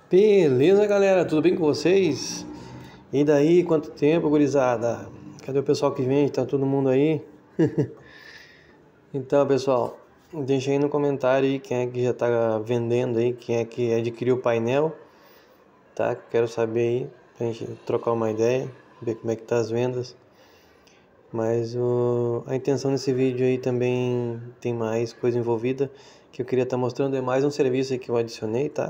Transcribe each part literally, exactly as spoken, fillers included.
Beleza, galera? Tudo bem com vocês? E daí, quanto tempo, gurizada? Cadê o pessoal que vem? Tá todo mundo aí? Então, pessoal, deixa aí no comentário aí quem é que já tá vendendo aí, quem é que adquiriu o painel, tá? Quero saber aí, pra gente trocar uma ideia, ver como é que tá as vendas. Mas o... a intenção desse vídeo aí também tem mais coisa envolvida, que eu queria estar mostrando, é mais um serviço aí que eu adicionei, tá?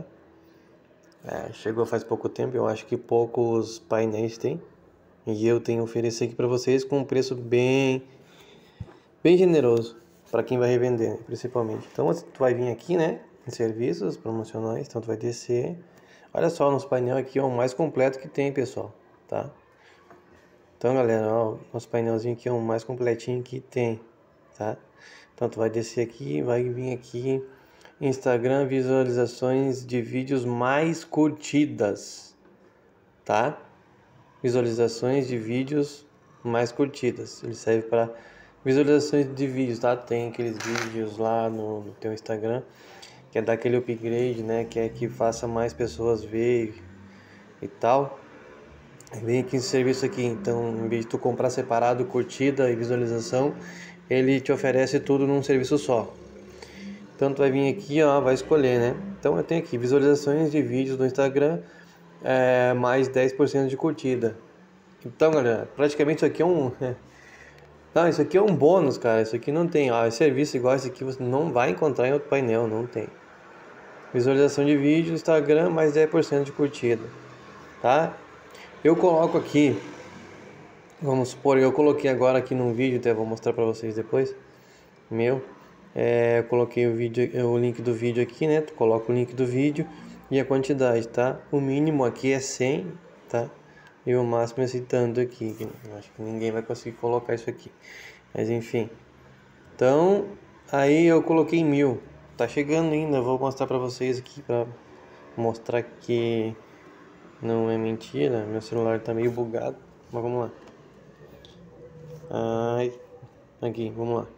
É, chegou faz pouco tempo, eu acho que poucos painéis tem. E eu tenho oferecer aqui para vocês com um preço bem, bem generoso para quem vai revender, né, principalmente. Então tu vai vir aqui, né, em serviços promocionais, então tu vai descer. Olha só, nosso painel aqui é o mais completo que tem, pessoal, tá? Então, galera, ó, nosso painelzinho aqui é o mais completinho que tem, tá? Então tu vai descer aqui, vai vir aqui Instagram, visualizações de vídeos mais curtidas, tá? Visualizações de vídeos mais curtidas. Ele serve para visualizações de vídeos, tá? Tem aqueles vídeos lá no, no teu Instagram que é dar aquele upgrade, né? Que é que faça mais pessoas ver e tal. Vem aqui esse serviço aqui, então em vez de tu comprar separado curtida e visualização, ele te oferece tudo num serviço só. Então tu vai vir aqui, ó, vai escolher, né? Então eu tenho aqui visualizações de vídeos do Instagram, é, mais dez por cento de curtida. Então, galera, praticamente isso aqui é um... Não, isso aqui é um bônus, cara. Isso aqui não tem, ó, serviço igual esse aqui você não vai encontrar em outro painel, não tem. Visualização de vídeo, Instagram, mais dez por cento de curtida, tá? Eu coloco aqui, vamos supor, eu coloquei agora aqui num vídeo, até vou mostrar pra vocês depois, meu, é, eu coloquei o vídeo, o link do vídeo aqui, né? Tu coloca o link do vídeo e a quantidade, tá? O mínimo aqui é cem, tá? E o máximo é esse tanto aqui, que eu acho que ninguém vai conseguir colocar isso aqui, mas enfim. Então, aí eu coloquei mil, tá chegando ainda, eu vou mostrar pra vocês aqui, pra mostrar que não é mentira. Meu celular tá meio bugado, mas vamos lá. Ai, aqui, vamos lá.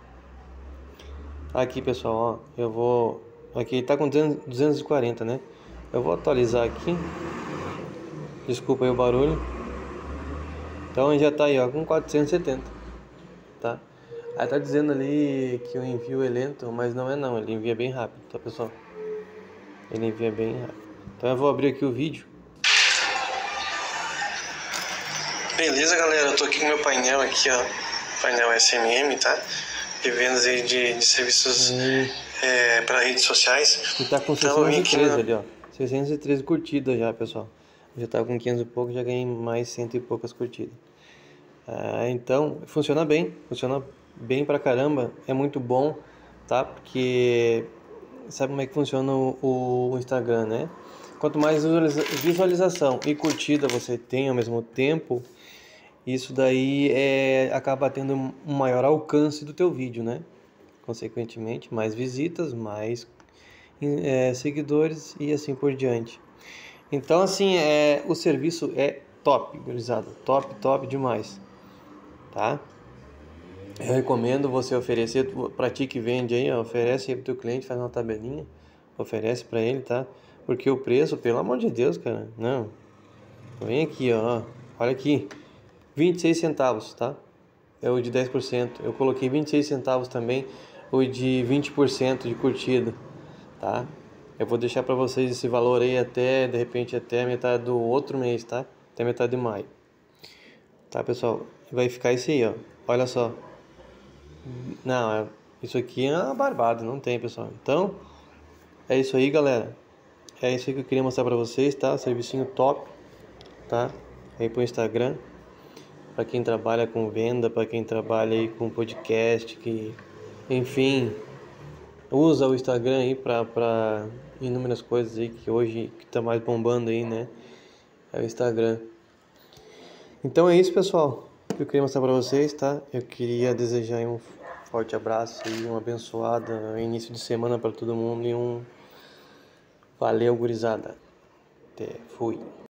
Aqui, pessoal, ó, eu vou... Aqui tá com duzentos e quarenta, né? Eu vou atualizar aqui. Desculpa aí o barulho. Então já tá aí, ó, com quatrocentos e setenta, tá? Aí tá dizendo ali que o envio é lento, mas não é não, ele envia bem rápido, tá, pessoal? Ele envia bem rápido. Então eu vou abrir aqui o vídeo. Beleza, galera, eu tô aqui com meu painel aqui, ó, painel S M M, tá? De vendas aí de, de serviços é, para redes sociais. E tá com seiscentos e treze ali, ó, seiscentos e treze curtidas já, pessoal. Já tá com quinhentos e pouco, já ganhei mais cento e poucas curtidas. Ah, então, funciona bem, funciona bem pra caramba, é muito bom, tá? Porque sabe como é que funciona o, o Instagram, né? Quanto mais visualização e curtida você tem ao mesmo tempo, isso daí é, acaba tendo um maior alcance do teu vídeo, né? Consequentemente, mais visitas, mais é, seguidores e assim por diante. Então, assim, é, o serviço é top, gurizada, top, top demais, tá? Eu recomendo você oferecer, para ti que vende aí, ó, oferece aí pro teu cliente, faz uma tabelinha, oferece para ele, tá? Porque o preço, pelo amor de Deus, cara, não. Vem aqui, ó, olha aqui, vinte e seis centavos, tá? É o de dez por cento. Eu coloquei vinte e seis centavos também, o de vinte por cento de curtida, tá? Eu vou deixar para vocês esse valor aí até, de repente, até a metade do outro mês, tá? Até metade de maio. Tá, pessoal? Vai ficar isso aí, ó. Olha só. Não, isso aqui é uma barbada, não tem, pessoal. Então, é isso aí, galera. É isso aí que eu queria mostrar pra vocês, tá? Servicinho top, tá? Aí pro Instagram. Pra quem trabalha com venda, pra quem trabalha aí com podcast, que... Enfim, usa o Instagram aí pra, pra inúmeras coisas aí que hoje que tá mais bombando aí, né? É o Instagram. Então é isso, pessoal, que eu queria mostrar pra vocês, tá? Eu queria desejar um forte abraço e um abençoado início de semana pra todo mundo e um valeu, gurizada. Até, fui.